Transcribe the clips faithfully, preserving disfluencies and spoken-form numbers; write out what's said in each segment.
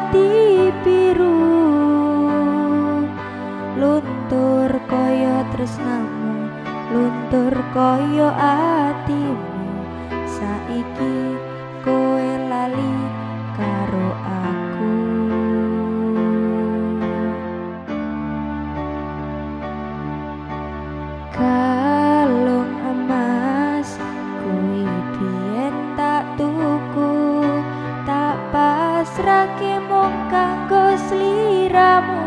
ati biru, luntur kaya tresnamu, luntur kaya atimu. Saiki kowe lali karo aku. Kalung emas kuwi biyen tak tuku, tak pasrahke mung kanggo sliramu.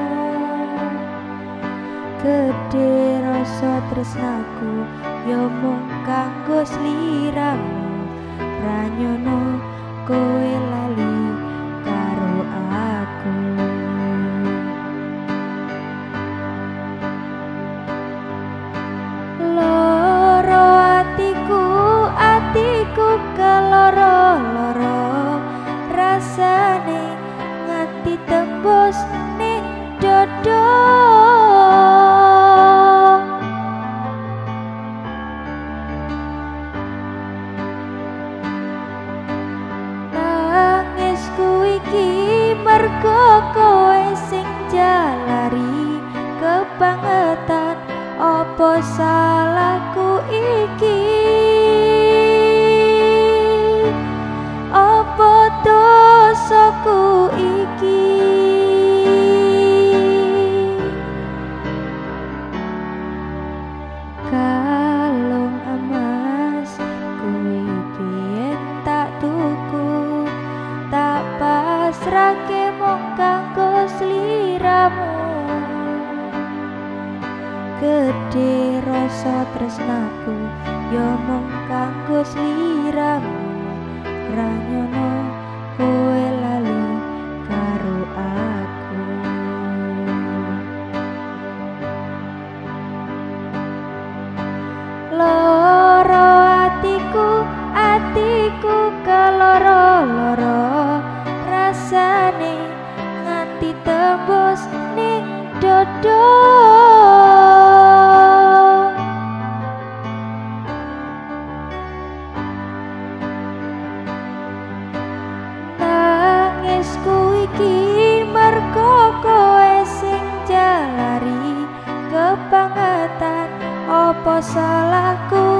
Gedhe rasa tresnaku ya mung kanggo sliramu. Ra nyono kowe lali karo aku. Loro atiku, atiku keloro-loro, rasane nganti tembus ning dodo. Nangisku iki mergo kowe sing jalari kebangetan. Apa salahku iki? Apa dosaku iki? Kalung emas kuwi biyen tak tuku, tak pasrahke mung kanggo sliramu. Gedhe rasa tresnaku ya mung kanggo sliramu. Ra nyono kowe lali karo aku. Loro atiku, atiku keloro-loro, rasane nganti tembus ning dodo. Nangisku iki mergo kowe sing jalari kebangetan. Apa salahku